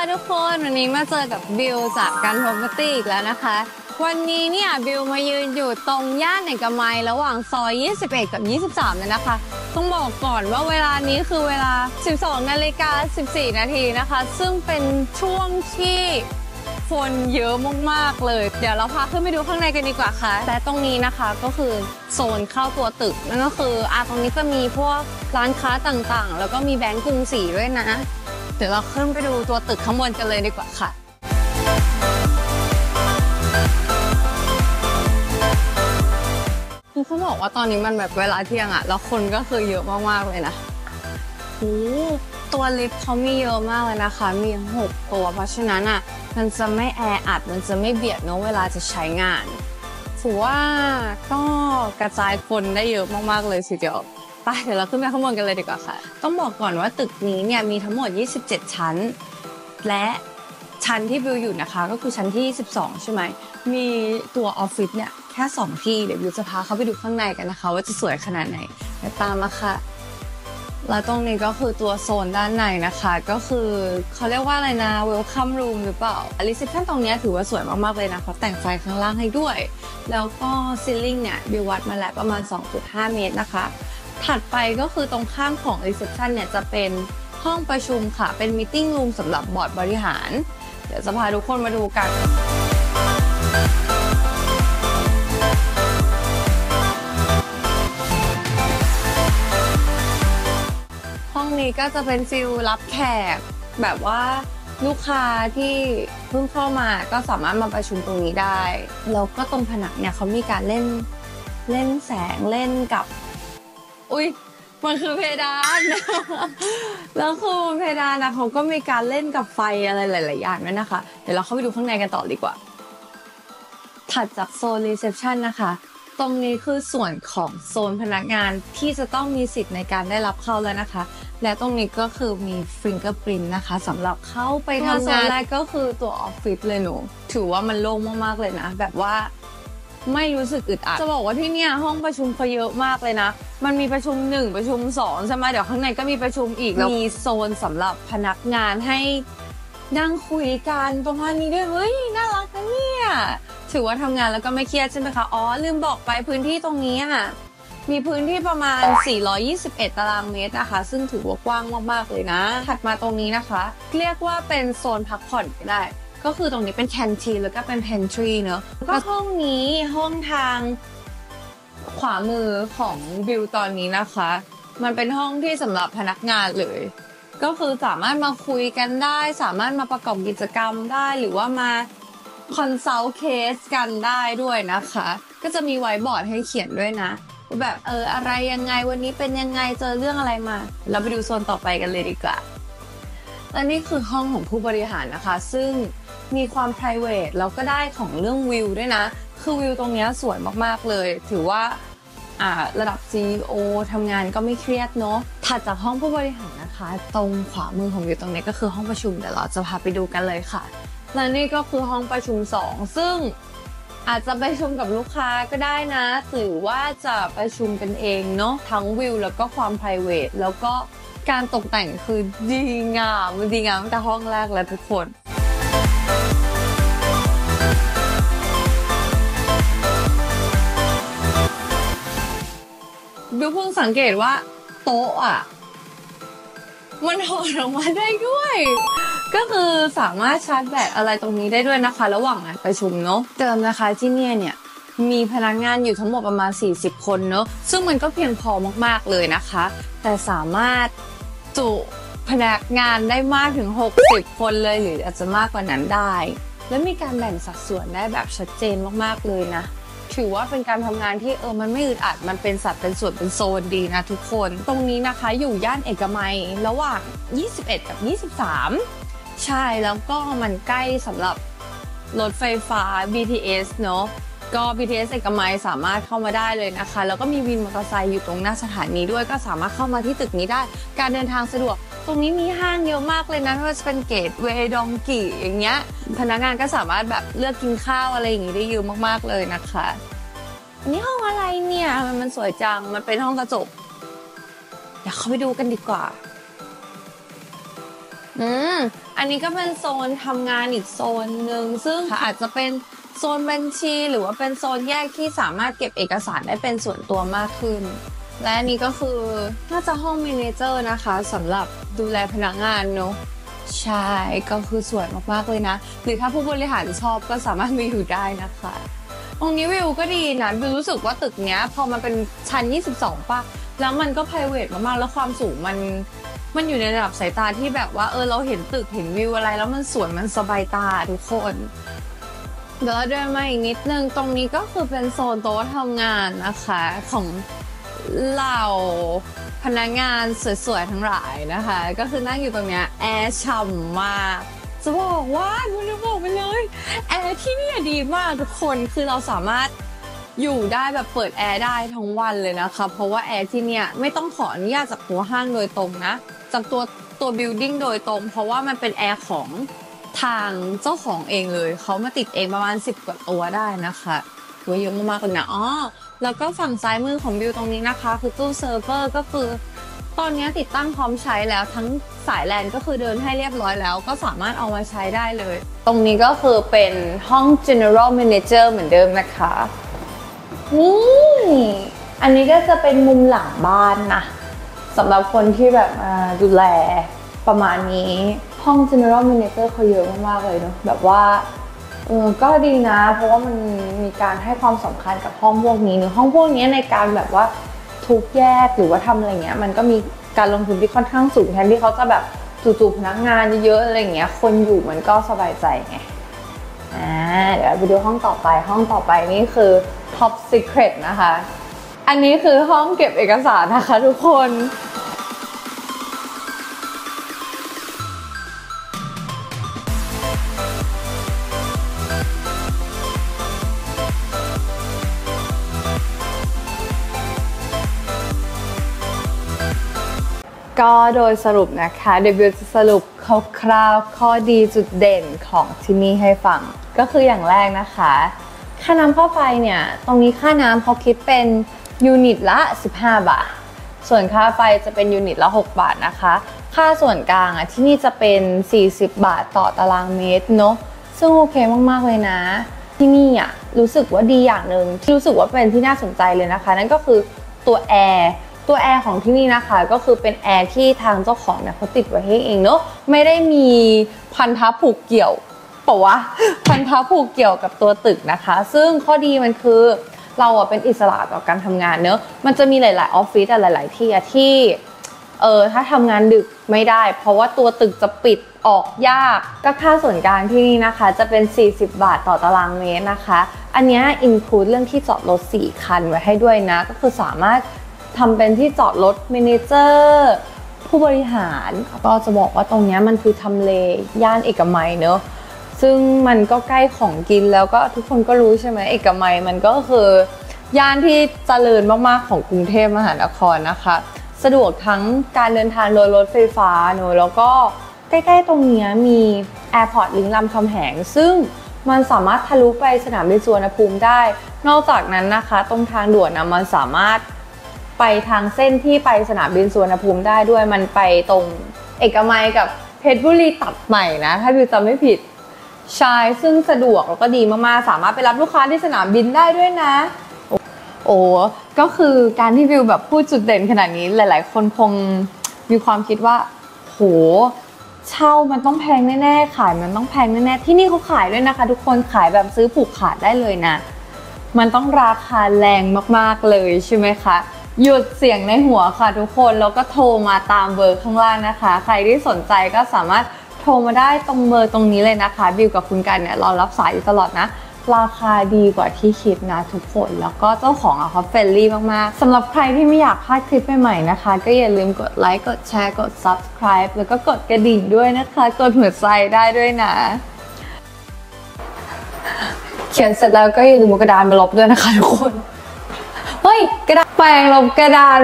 ทุกคนวันนี้มาเจอกับบิวจากการพบปตี้อีกแล้วนะคะวันนี้เนี่ยบิวมายืนอยู่ตรงย่านเอกมัยระหว่างซอย21กับ23เลยนะคะต้องบอกก่อนว่าเวลานี้คือเวลา 12:14 นาทีนะคะซึ่งเป็นช่วงที่คนเยอะมากๆเลยเดี๋ยวเราพาขึ้นไปดูข้างในกันดีกว่าค่ะและตรงนี้นะคะก็คือโซนเข้าตัวตึกนั่นก็คือตรงนี้จะมีพวกร้านค้าต่างๆแล้วก็มีแบงก์กรุงศรีด้วยนะเดี๋ยวเราขึ้นไปดูตัวตึกข้างบนกันเลยดีกว่าค่ะเขาบอกว่าตอนนี้มันแบบเวลาเที่ยงแล้วคนก็คือเยอะมากๆเลยนะตัวลิฟต์เขามีเยอะมากเลยนะคะมี6ตัวเพราะฉะนั้นมันจะไม่แออัดมันจะไม่เบียดเนอะเวลาจะใช้งานถือว่าก็กระจายคนได้เยอะมากๆเลยทีเดียวไปเดี๋ยวเราขึ้นไปข้างบนกันเลยดีกว่าค่ะต้องบอกก่อนว่าตึกนี้เนี่ยมีทั้งหมด27ชั้นและชั้นที่บิวอยู่นะคะก็คือชั้นที่22ใช่ไหมมีตัวออฟฟิศเนี่ยแค่2ที่เดี๋ยวบิวจะพาเข้าไปดูข้างในกันนะคะว่าจะสวยขนาดไหนเดี๋ยวตามมาค่ะแล้วตรงนี้ก็คือตัวโซนด้านในนะคะก็คือเขาเรียกว่าอะไรนะ welcome room หรือเปล่า reception ตรงนี้ถือว่าสวยมากๆเลยนะเขาแต่งไฟข้างล่างให้ด้วยแล้วก็ซีลิ่งเนี่ยบิววัดมาแล้วประมาณ 2.5 เมตรนะคะถัดไปก็คือตรงข้างของ reception เนี่ยจะเป็นห้องประชุมค่ะเป็น meeting room สำหรับบอร์ดบริหารเดี๋ยวจะพาทุกคนมาดูกันห้องนี้ก็จะเป็นฟิลรับแขกแบบว่าลูกค้าที่เพิ่งเข้ามาก็สามารถมาประชุมตรงนี้ได้แล้วก็ตรงผนังเนี่ยเขามีการเล่นแสงเล่นกับมันคือเพดานแล้วคือบนเพดานเขาก็มีการเล่นกับไฟอะไรหลายๆอย่างด้วยนะคะเดี๋ยวเราเข้าไปดูข้างในกันต่อดีกว่าถัดจากโซนรีเซพชันนะคะตรงนี้คือส่วนของโซนพนักงานที่จะต้องมีสิทธิ์ในการได้รับเข้าแล้วนะคะและตรงนี้ก็คือมีฟิงเกอร์พรินท์นะคะสำหรับเข้าไปทำงานแรกก็คือตัวออฟฟิศเลยหนูถือว่ามันโล่งมากๆเลยนะแบบว่าไม่รู้สึกอึดอัดจะบอกว่าที่เนี่ยห้องประชุมเขาเยอะมากเลยนะมันมีประชุม1ประชุม2ใช่ไหมเดี๋ยวข้างในก็มีประชุมอีกแล้วมีโซนสำหรับพนักงานให้นั่งคุยกันประมาณนี้ด้วยเฮ้ยน่ารักนะเนี่ยถือว่าทำงานแล้วก็ไม่เครียดใช่ไหมคะลืมบอกไปพื้นที่ตรงนี้มีพื้นที่ประมาณ421ตารางเมตรนะคะซึ่งถือว่ากว้างมากๆเลยนะถัดมาตรงนี้นะคะเรียกว่าเป็นโซนพักผ่อนก็ได้ก็คือตรงนี้เป็นแคนทีนแล้วก็เป็นเพนทรีเนอะก็ห้องนี้ห้องทางขวามือของบิวตอนนี้นะคะมันเป็นห้องที่สำหรับพนักงานเลยก็คือสามารถมาคุยกันได้สามารถมาประกอบกิจกรรมได้หรือว่ามาคอนซัลท์เคสกันได้ด้วยนะคะก็จะมีไวท์บอร์ดให้เขียนด้วยนะแบบอะไรยังไงวันนี้เป็นยังไงเจอเรื่องอะไรมาเราไปดูโซนต่อไปกันเลยดีกว่าและนี่คือห้องของผู้บริหารนะคะซึ่งมีความ private แล้วก็ได้ของเรื่องวิวด้วยนะคือวิวตรงนี้สวยมากๆเลยถือว่าระดับ CEO ทำงานก็ไม่เครียดเนาะถัดจากห้องผู้บริหารนะคะตรงขวามือของวิวตรงนี้ก็คือห้องประชุมเดี๋ยวเราจะพาไปดูกันเลยค่ะและนี่ก็คือห้องประชุม2ซึ่งอาจจะประชุมกับลูกค้าก็ได้นะหรือว่าจะประชุมกันเองเนาะทั้งวิวแล้วก็ความ private แล้วก็การตกแต่งคือดีงามตั้งแต่ห้องแรกแล้วทุกคนบิวเพิ่งสังเกตว่าโต๊ะมันถอดออกมาได้ด้วยก็คือสามารถชาร์จแบตอะไรตรงนี้ได้ด้วยนะคะระหว่างประชุมเนาะเดิมนะคะที่เนี่ยมีพนักงานอยู่ทั้งหมดประมาณ40คนเนาะซึ่งมันก็เพียงพอมากๆเลยนะคะแต่สามารถจุพนักงานได้มากถึง60คนเลยหรืออาจจะมากกว่านั้นได้และมีการแบ่งสัดส่วนได้แบบชัดเจนมากๆเลยนะถือว่าเป็นการทำงานที่มันไม่อึดอัดมันเป็นสัดเป็นส่วนเป็นโซนดีนะทุกคนตรงนี้นะคะอยู่ย่านเอกมัยระหว่าง21กับ23ใช่แล้วก็มันใกล้สำหรับรถไฟฟ้า BTS เนาะก็ BTS เอกมัยสามารถเข้ามาได้เลยนะคะแล้วก็มีวินมอเตอร์ไซค์อยู่ตรงหน้าสถานีด้วยก็สามารถเข้ามาที่ตึกนี้ได้การเดินทางสะดวกตรงนี้มีห้างเยอะมากเลยนะไม่ว่าจะเป็นเกตเวย์ดองกี้อย่างเงี้ยพนักงานก็สามารถแบบเลือกกินข้าวอะไรอย่างงี้ได้เยอะมากๆเลยนะคะอันนี้ห้องอะไรเนี่ยมันสวยจังมันเป็นห้องกระจกเดี๋ยวเข้าไปดูกันดีกว่าอืมอันนี้ก็เป็นโซนทำงานอีกโซนหนึ่งซึ่งอาจจะเป็นโซนบัญชีหรือว่าเป็นโซนแยกที่สามารถเก็บเอกสารได้เป็นส่วนตัวมากขึ้นและอันนี้ก็คือน่าจะห้องเมเนเจอร์นะคะสำหรับดูแลพนักงานเนาะใช่ก็คือสวยมากๆเลยนะหรือถ้าผู้บริหารชอบก็สามารถมาอยู่ได้นะคะตรงนี้วิวก็ดีนะวิวรู้สึกว่าตึกเนี้ยพอมันเป็นชั้น22ป่ะแล้วมันก็ private มากๆแล้วความสูงมันอยู่ในระดับสายตาที่แบบว่าเราเห็นตึกเห็นวิวอะไรแล้วมันสวยมันสบายตาทุกคนเดี๋ยวเราเดินมาอีกนิดนึงตรงนี้ก็คือเป็นโซนโต๊ะทำงานนะคะของเหล่าพนักงานสวยๆทั้งหลายนะคะก็คือนั่งอยู่ตรงเนี้ยแอร์ฉ่ำมากจะบอกว่าคุณจะบอกไปเลยแอร์ที่นี่ดีมากทุกคนคือเราสามารถอยู่ได้แบบเปิดแอร์ได้ทั้งวันเลยนะคะเพราะว่าแอร์ที่เนี่ยไม่ต้องขออนุญาตจากตัวห้างโดยตรงนะจากตัวบิลดิ้งโดยตรงเพราะว่ามันเป็นแอร์ของทางเจ้าของเองเลยเขามาติดเองประมาณ10 กว่าตัวได้นะคะเยอะมากๆเลยนะแล้วก็ฝั่งซ้ายมือของบิวตรงนี้นะคะคือตู้เซิร์ฟเวอร์ก็คือตอนนี้ติดตั้งพร้อมใช้แล้วทั้งสายแลนก็คือเดินให้เรียบร้อยแล้วก็สามารถเอามาใช้ได้เลยตรงนี้ก็คือเป็นห้อง General Manager เหมือนเดิมนะคะนี่อันนี้ก็จะเป็นมุมหลังบ้านนะสำหรับคนที่แบบมาดูแลประมาณนี้ห้อง General Manager เขาเยอะมากๆเลยเนาะแบบว่าก็ดีนะเพราะว่ามันมีการให้ความสำคัญกับห้องพวกนี้หรือห้องพวกนี้ในการแบบว่าทุกแยกหรือว่าทำอะไรเงี้ยมันก็มีการลงทุนที่ค่อนข้างสูงแทนที่เขาจะแบบจู่ๆพนักงานเยอะๆอะไรเงี้ยคนอยู่มันก็สบายใจไงเดี๋ยวไปดูห้องต่อไปนี่คือ Top Secret นะคะอันนี้คือห้องเก็บเอกสารนะคะทุกคนก็โดยสรุปนะคะเดบิวต์จะสรุปคร่าวๆข้อดีจุดเด่นของที่นี่ให้ฟังก็คืออย่างแรกนะคะค่าน้ำค่าไฟเนี่ยตรงนี้ค่าน้ำเขาคิดเป็นยูนิตละ15 บาทส่วนค่าไฟจะเป็นยูนิตละ6 บาทนะคะค่าส่วนกลางที่นี่จะเป็น40 บาทต่อตารางเมตรเนาะซึ่งโอเคมากๆเลยนะที่นี่รู้สึกว่าดีอย่างหนึ่งที่รู้สึกว่าเป็นที่น่าสนใจเลยนะคะนั่นก็คือตัวแอร์ของที่นี่นะคะก็คือเป็นแอร์ที่ทางเจ้าของเนี่ยเขาติดไว้ให้เองเนอะไม่ได้มีพันธะผูกเกี่ยวเปล่าวะพันธะผูกเกี่ยวกับตัวตึกนะคะซึ่งข้อดีมันคือเราเป็นอิสระต่อการทำงานเนอะมันจะมีหลายๆออฟฟิศหลายๆที่ถ้าทำงานดึกไม่ได้เพราะว่าตัวตึกจะปิดออกยากก็ค่าส่วนกลางที่นี่นะคะจะเป็น40 บาทต่อตารางเมตรนะคะอันนี้อินคลูดเรื่องที่จอดรถ4 คันไว้ให้ด้วยนะก็คือสามารถทำเป็นที่จอดรถเมเนเจอร์ผู้บริหารก็จะบอกว่าตรงนี้มันคือทำเลย่านเอกมัยเนอะซึ่งมันก็ใกล้ของกินแล้วก็ทุกคนก็รู้ใช่ไหมเอกมัยมันก็คือย่านที่เจริญมากๆของกรุงเทพมหานครนะคะสะดวกทั้งการเดินทางโดยรถไฟฟ้าเนอะแล้วก็ใกล้ๆตรงนี้มีแอร์พอร์ตลิงก์รามคำแหงซึ่งมันสามารถทะลุไปสนามบินสุวรรณภูมิได้นอกจากนั้นนะคะตรงทางด่วนมันสามารถไปทางเส้นที่ไปสนามบินสุวรรณภูมิได้ด้วยมันไปตรงเอกมัยกับเพชรบุรีตัดใหม่นะถ้าบิวจำไม่ผิดใช่ซึ่งสะดวกแล้วก็ดีมากๆสามารถไปรับลูกค้าที่สนามบินได้ด้วยนะก็คือการที่บิวแบบพูดจุดเด่นขนาดนี้หลายๆคนคงมีความคิดว่าโหเช่ามันต้องแพงแน่ๆขายมันต้องแพงแน่ๆที่นี่เขาขายด้วยนะคะทุกคนขายแบบซื้อผูกขาดได้เลยนะมันต้องราคาแรงมากๆเลยใช่ไหมคะหยุดเสียงในหัวค่ะทุกคนแล้วก็โทรมาตามเบอร์ข้างล่างนะคะใครที่สนใจก็สามารถโทรมาได้ตรงเบอร์ตรงนี้เลยนะคะบิวกับคุณกันเนี่ยรอรับสายอยู่ตลอดนะราคาดีกว่าที่คิดนะทุกคนแล้วก็เจ้าของเขาเฟรนลี่มากๆสำหรับใครที่ไม่อยากพลาดคลิปใหม่ๆนะคะก็อย่าลืมกดไลค์กดแชร์กด Subscribe แล้วก็กดกระดิ่งด้วยนะคะกดหัวใจได้ด้วยนะเขียนเสร็จแล้วก็อย่าลืมกระดานมาลบด้วยนะคะทุกคนเฮ้ยกระดาษแปรงลบกระดาน